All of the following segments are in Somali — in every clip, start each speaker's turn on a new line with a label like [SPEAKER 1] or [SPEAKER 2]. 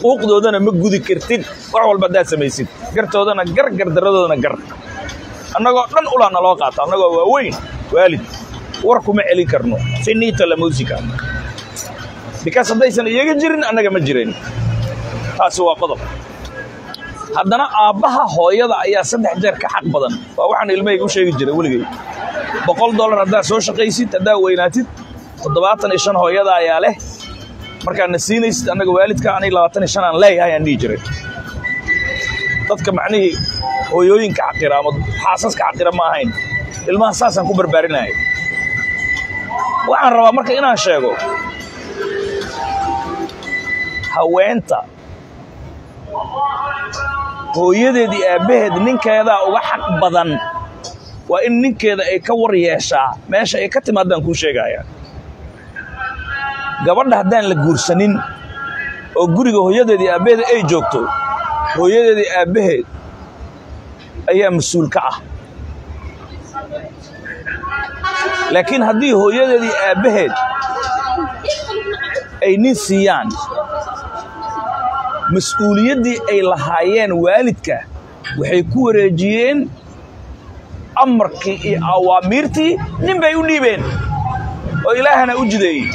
[SPEAKER 1] xuquuqdoodana ma gudi kartid wax walba hadaad samaysid gartoodana gardaradoodan gar annagoo dhan ulaana loo qaata annagoo waaweyn waalid war kuma celin karno finita la musica because haddaysan iyaga jirin annaga ma jirin taasi waa qodob haddana aabbaha hooyada ayaa 3 jeer ka xaq badan waa waxaan ilmahayga u sheegi jiray weligay $100 haddaad soo shaqaysid haddaad weynaatid 75 hooyada ayaa leh markaan na siinaysid annaga waalidka anay 25 aan leeyahay aan dhihi jiray dadka macnihii hooyooyinka xaqira ama xaasaska xaqira ma ahayn ilmaha saasaan ku barbaarinaya waxaan rabaa marka inaan sheego haweenta hooyadeedii aabbaheed ninkeeda uga xaq badan waa in ninkeeda ay ka war yeeshaa meesha ay ka timaadaan kuu sheegaya gabadha haddaan la guursanin oo guriga hooyadeedii aabbaheed ay joogto hooyadeedii aabbaheed ayaa mas-uul ka ah laakiin haddii hooyadeedii aabbaheed ay nin siiyaan mas'uuliyaddii ay lahaayeen waalidka waxay ku wareejiyeen amarkii iyo awaamiirtii nin bay u dhiibeen oo ilaahana u jideeyey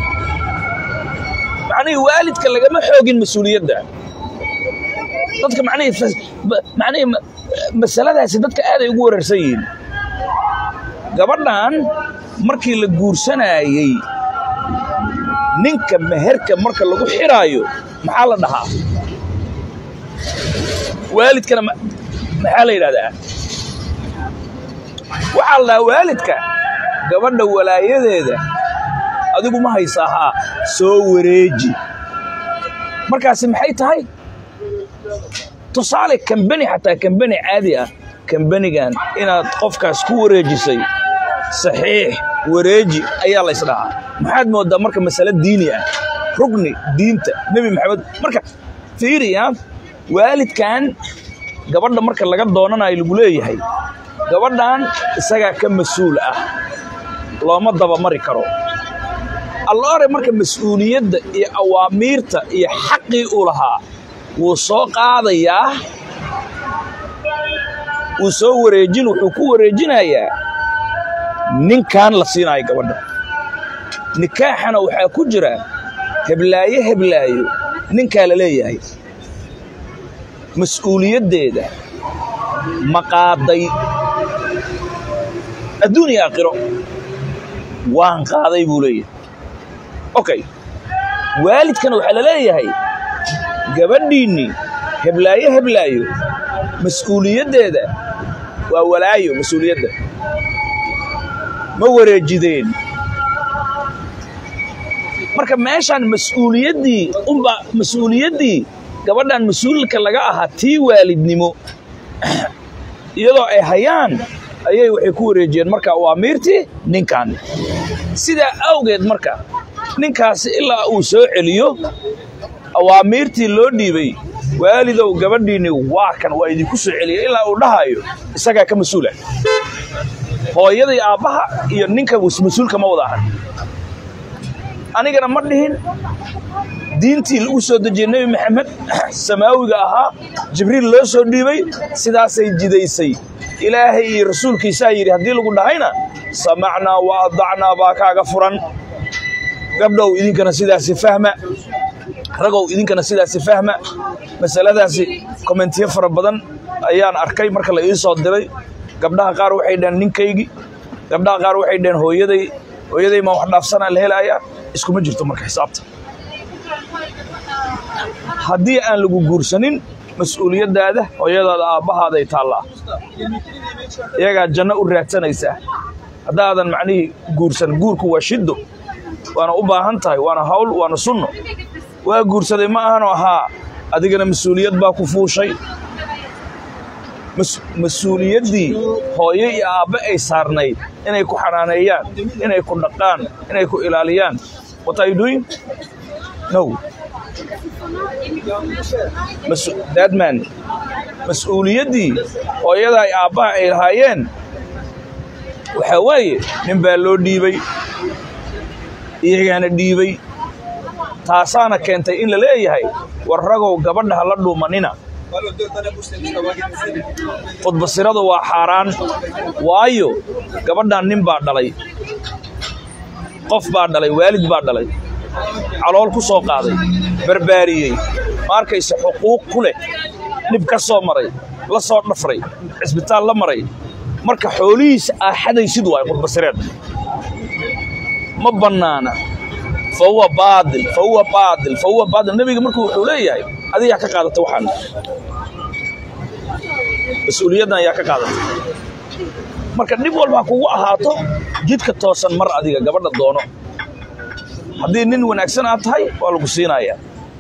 [SPEAKER 1] macnihii waalidka lagama xoogin mas-uuliyadda dadka macnihii masaladaasi dadka aaday ugu wareersan yihiin gabadhan markii la guursanaayey ninka meherka marka lagu xiraayo maxaa la dhahaa waalidkana maxaa la yidhahdaa waxaa la dhahaa waalidka gabadha walaayadeeda adigu ma haysaahaa soo wareeji markaasi maxay tahay tusaale kambani xataa kambani caadi ah kambanigan inaad qofkaas ku wareejisay saxiix wareeji ayaa la isdhahaa maxaad moodaa marka mas'ala diini ah rugni diinta nabi maxamed marka fiiriya waalidkan gabadha marka laga doonanayo lagu leeyahay gabadhan isaga ka mas'uul ah looma daba mari karo allaare marka mas'uuliyadda iyo awaamiirta iyo xaqii uu lahaa wuu soo qaadayaa wuu soo wareejin wuxuu ku wareejinayaa ninkan la siinayo gabadha nikaaxana waxaa ku jira heblaayo ninkaa la leeyahay mas'uuliyaddeeda ma qaaday adduun iyo aakhiro waan qaaday buu leeyahay okay waalidkana waxaa la leeyahay gabadhiinni heblaayo mas'uuliyaddeeda waa walaayo mas'uuliyadda ma wareejideen marka meeshaan mas'uuliyaddii gabadhan mas'uulka laga ahaa tii waalidnimo iyadoo ay hayaan ayay waxay ku wareejiyeen marka awaamiirtii ninkan sidaa awgeed marka ninkaasi ilaa uu soo celiyo awaamiirtii loo dhiibay waalidow gabadhiinni waa kan waa idinku soo celiya ilaa uu dhahayo isagaa ka mas-uula hooyada iyo aabbaha iyo ninka mas-uulka ma wada ahan anigana ma dhihin diintii lagu soo dejiyey nebi maxamed samaawiga ahaa jibriil loo soo dhiibay sidaasay jidaysay ilaahay iyo rasuulkiisaa yidhi haddii lagu dhahayna samacnaa wa adacnaa baa kaaga furan gabdhow idinkana sidaasi fahma ragow idinkana sidaasi fahma masaladaasi kommentiyo fara badan ayaan arkay marka la ii soo diray gabdhaha qaar waxay dhaheen ninkaygii gabdhaha qaar waxay dhaheen hooyaday ma wax dhaafsanaa la helayaa iskuma jirto marka xisaabta haddii aan lagu guursanin mas'uuliyaddaada hooyadaada aabbahaaday taallaa iyagaa janno u raadsanaysaa haddaadan macnihii guursan guurku waa shiddo waana u baahan tahay waana hawl waana sunno waa guursaday ma ahanoo ahaa adigana mas-uuliyad baa ku fuushay mas-uuliyaddii hooyo iyo aabbe ay saarnayd inay ku xanaaneeyaan inay ku dhaqaan inay ku ilaaliyaan what are you doing no that man mas'uuliyaddii hooyada ay aabbaha ay lahaayeen waxaa weeye nin baa loo dhiibay iyagaana dhiibay taasaana keentay in la leeyahay war ragow gabadha la dhuumanina khudbasiradu waa xaaraan waayo gabadhan nin baa dhalay qof baa dhalay waalid baa dhalay calool ku soo qaaday barbaariyey markayse xuquuq ku leh dhib ka soo maray la soo dhafray cisbitaal la maray marka xoolihiisa aaxadaysid waay khudbasireed ma bannaana فهو باطل النبي مركو حوليه هذه يا كقادة وحن مسؤوليتنا يا كقادة مركا نيب والبا كوغو اهاتو جيدka toosan mar adiga gabadha doono hadii nin wanaagsan aad tahay waa lagu siinaya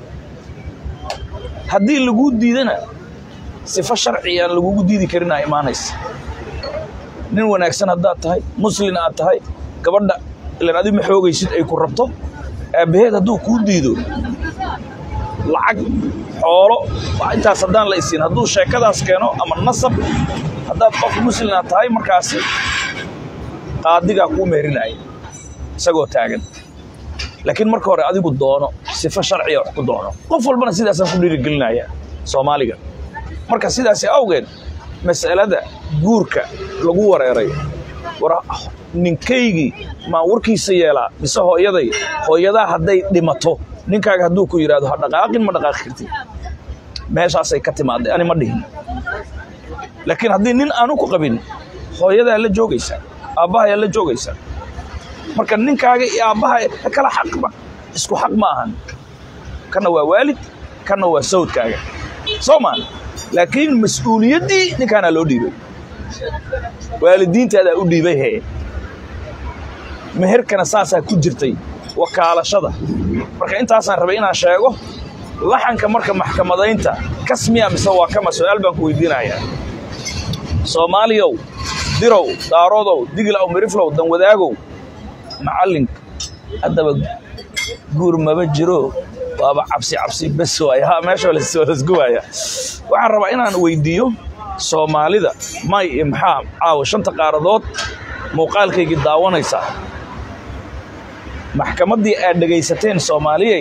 [SPEAKER 1] hadii lagu diidana sifa sharciya lagu diidi karina iimaanaysa nin wanaagsan hadaad tahay muslim aad tahay gabadha ilaan adii ma xoogaysid ay ku rabto abaheed hadduu kuu diido lacag xoolo waa intaas haddaan la isiin hadduu sheekadaas keeno ama nasab haddaad qof muslina tahay markaasi qaadigaa kuu meerinaya isagoo taagan laakiin marka hore adigu doono sifa sharciya wax ku doono qof walbana sidaasaan ku dhiirigelinaya soomaaliga marka sidaasi awgeed mas'alada guurka lagu wareeray ninkaygii ma warkiisa yeelaa mise hooyadaa hadday dhimato ninkaaga hadduu ku yidhaahdo ha dhaqaaqin ma dhaqaaqi kartid meeshaasay ka timaaday ani ma dhihin laakiin haddii nin aanu ku qabin hooyadaa la joogaysaa aabbahayaa la joogaysaa marka ninkaaga iyo aabbaha kala xaqba isku xaq ma ahan kana waa waalid kana waa sawdkaaga soo maan laakiin mas'uuliyaddii ninkaana loo dhiibay waalidiintaada u dhiibay hee meherkana saasaa ku jirtay wakaalashada marka intaasaan rabay inaan sheego laxanka marka maxkamadaynta kasmiya mise waa kama su'aal baan ku weydiinayaa Soomaaliyow dirow daarodow digla oo miriflow dan wadaagow macallinka haddaba guur maba jiro waaba cabsi bas waay ha meesha la soo isguwaya waxaan rabaa inaan weydiiyo Soomaalida may imxaam caaw shanta qaaradood muuqaalkayga daawanaysa maxkamadii aad dhagaysateen Soomaaliyay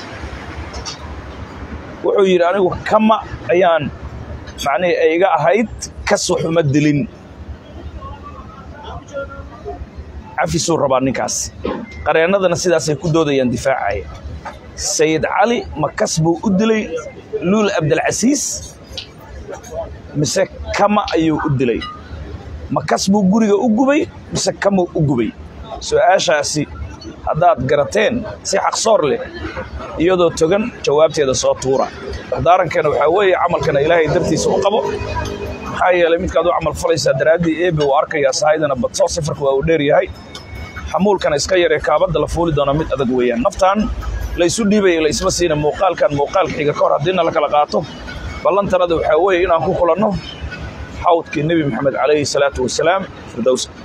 [SPEAKER 1] wuxuu yiri anigu kama ayaan macnaa ayga ahayd kasuxuma dilin عفسوا رباني كاس قرينا ذا نسيد أسيكون دودا يندفاعي سيد علي مكسبه أدلي لول عبد العزيز مسك كما أيو أدلي مكسبه جوري أجوبي مسك كما أجوبي سؤال شاسي هذا قرتين سيحق صار لي يودو تجن جوابتي هذا صوتورة دارن كانوا حوي عمل كان إلهي درتي سوقبه حي لميت كادو عمل فليس درادي إيه بواركة يا سعيدنا بتصو صفر كوادري هاي حمول كان إسكاير كابد لفولي دونا ميت أدقويا نفتان ليسوا ديبي ليس مسينا موقال كان موقال حيجا كور هدينا لك لقاته بلان تردو حوي إنا كوكولانو حوت كي النبي محمد عليه الصلاة والسلام في الدوسة